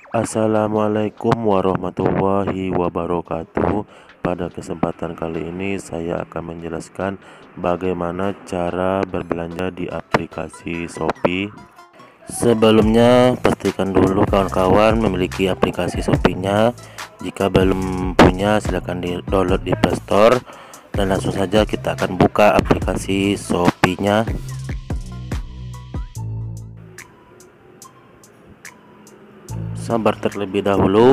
Assalamualaikum warahmatullahi wabarakatuh. Pada kesempatan kali ini saya akan menjelaskan bagaimana cara berbelanja di aplikasi Shopee. Sebelumnya pastikan dulu kawan-kawan memiliki aplikasi Shopee-nya. Jika belum punya silahkan di-download di Play Store dan langsung saja kita akan buka aplikasi Shopee-nya. Sabar terlebih dahulu.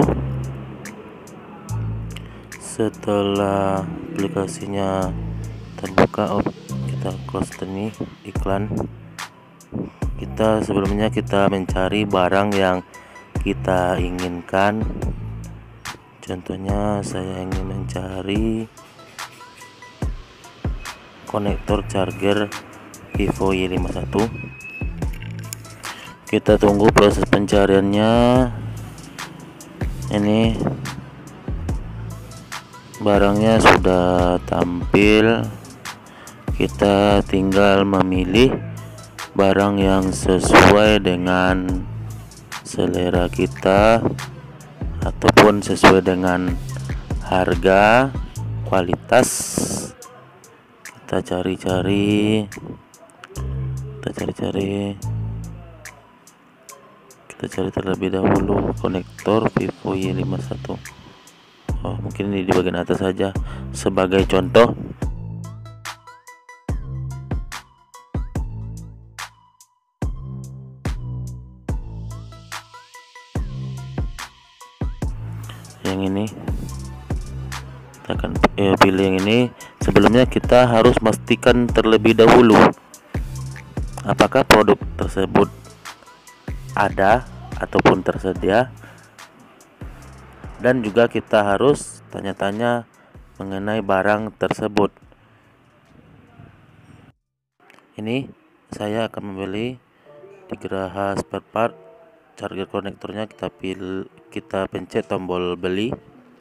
Setelah aplikasinya terbuka, kita close ini iklan. Sebelumnya kita mencari barang yang kita inginkan. Contohnya saya ingin mencari konektor charger Vivo Y51. Kita tunggu proses pencariannya. Ini barangnya sudah tampil, kita tinggal memilih barang yang sesuai dengan selera kita ataupun sesuai dengan harga, kualitas. Kita cari-cari terlebih dahulu konektor Vivo Y51. Mungkin ini di bagian atas saja sebagai contoh. Yang ini kita akan pilih yang ini. Sebelumnya kita harus pastikan terlebih dahulu apakah produk tersebut ada ataupun tersedia, dan juga kita harus tanya-tanya mengenai barang tersebut. Ini saya akan membeli di Geraha Spare Part charger konektornya. Kita pencet tombol beli.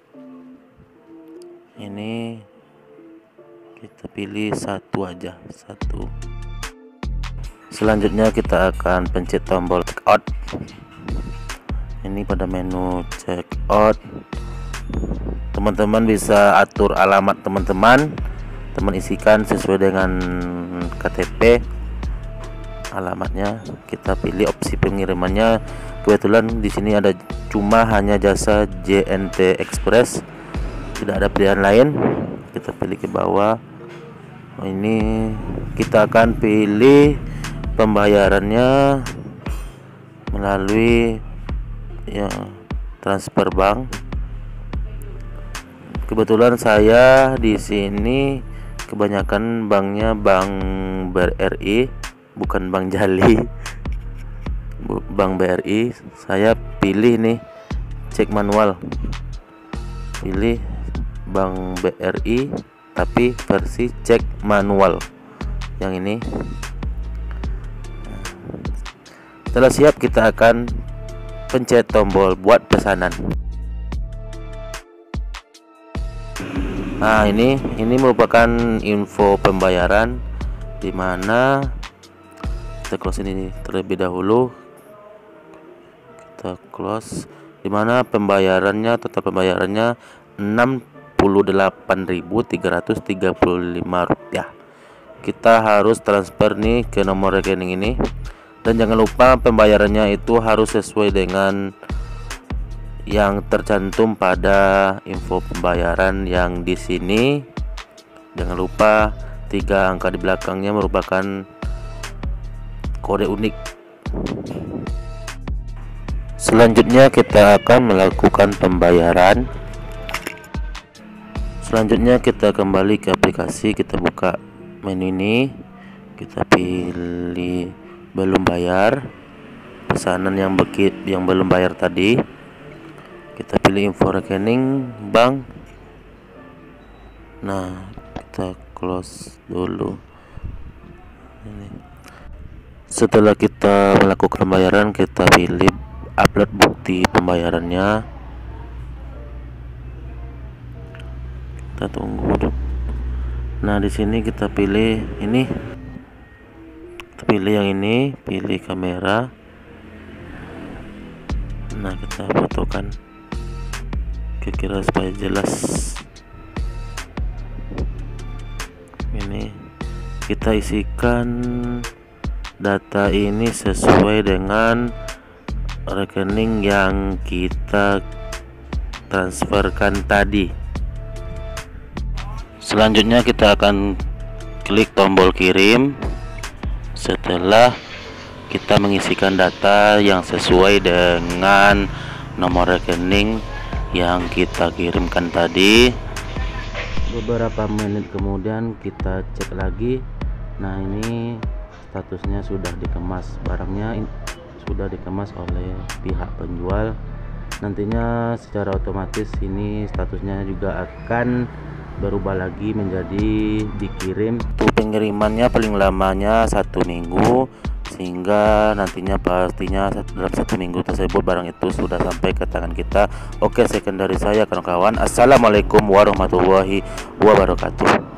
Ini kita pilih satu aja, satu. Selanjutnya kita akan pencet tombol check out. Ini pada menu check out, teman-teman bisa atur alamat teman isikan sesuai dengan KTP alamatnya. Kita pilih opsi pengirimannya. Kebetulan di sini ada hanya jasa JNT Express, tidak ada pilihan lain. Kita pilih ke bawah. Ini kita akan pilih pembayarannya melalui transfer bank. Kebetulan saya di sini kebanyakan banknya Bank BRI, bukan Bank Jali. Bank BRI. Saya pilih nih cek manual. Pilih Bank BRI tapi versi cek manual yang ini. Setelah siap kita akan pencet tombol buat pesanan. Nah, ini merupakan info pembayaran, dimana kita close ini terlebih dahulu. Kita close, dimana total pembayarannya Rp68.335. Kita harus transfer nih ke nomor rekening ini. Dan jangan lupa pembayarannya itu harus sesuai dengan yang tercantum pada info pembayaran yang di sini. Jangan lupa 3 angka di belakangnya merupakan kode unik. Selanjutnya kita akan melakukan pembayaran. Selanjutnya kita kembali ke aplikasi, kita buka menu ini, kita pilih belum bayar, pesanan yang belum bayar tadi. Kita pilih info rekening bank. Nah, kita close dulu ini. Setelah kita melakukan pembayaran, kita pilih upload bukti pembayarannya. Kita tunggu. Nah, di sini kita pilih ini. Pilih yang ini, pilih kamera. Nah, kita fotokan kira-kira supaya jelas. Ini kita isikan data ini sesuai dengan rekening yang kita transferkan tadi. Selanjutnya kita akan klik tombol kirim. Setelah kita mengisikan data yang sesuai dengan nomor rekening yang kita kirimkan tadi, beberapa menit kemudian kita cek lagi. Nah, ini statusnya sudah dikemas, barangnya sudah dikemas oleh pihak penjual. Nantinya secara otomatis ini statusnya juga akan berubah lagi menjadi dikirim. Pengirimannya paling lamanya 1 minggu, sehingga nantinya pastinya dalam 1 minggu tersebut barang itu sudah sampai ke tangan kita. Oke, sekian dari saya kawan-kawan. Assalamualaikum warahmatullahi wabarakatuh.